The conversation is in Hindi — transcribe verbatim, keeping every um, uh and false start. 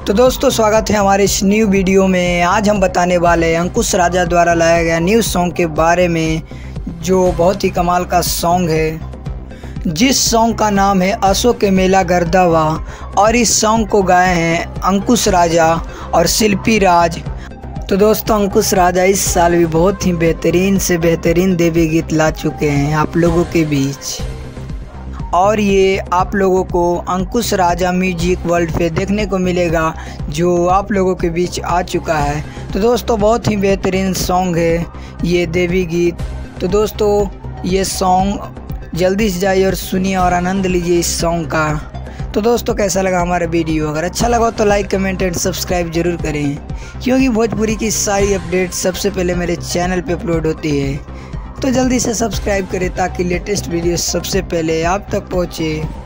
तो दोस्तों स्वागत है हमारे इस न्यू वीडियो में। आज हम बताने वाले हैं अंकुश राजा द्वारा लाया गया न्यू सॉन्ग के बारे में, जो बहुत ही कमाल का सॉन्ग है, जिस सॉन्ग का नाम है असो के मेला गर्दावा। और इस सॉन्ग को गाए हैं अंकुश राजा और शिल्पी राज। तो दोस्तों अंकुश राजा इस साल भी बहुत ही बेहतरीन से बेहतरीन देवी गीत ला चुके हैं आप लोगों के बीच, और ये आप लोगों को अंकुश राजा म्यूजिक वर्ल्ड पे देखने को मिलेगा, जो आप लोगों के बीच आ चुका है। तो दोस्तों बहुत ही बेहतरीन सॉन्ग है ये देवी गीत। तो दोस्तों ये सॉन्ग जल्दी से जाइए और सुनिए और आनंद लीजिए इस सॉन्ग का। तो दोस्तों कैसा लगा हमारा वीडियो? अगर अच्छा लगा तो लाइक कमेंट एंड सब्सक्राइब जरूर करें, क्योंकि भोजपुरी की सारी अपडेट सबसे पहले मेरे चैनल पे अपलोड होती है। तो जल्दी से सब्सक्राइब करें ताकि लेटेस्ट वीडियो सबसे पहले आप तक पहुँचे।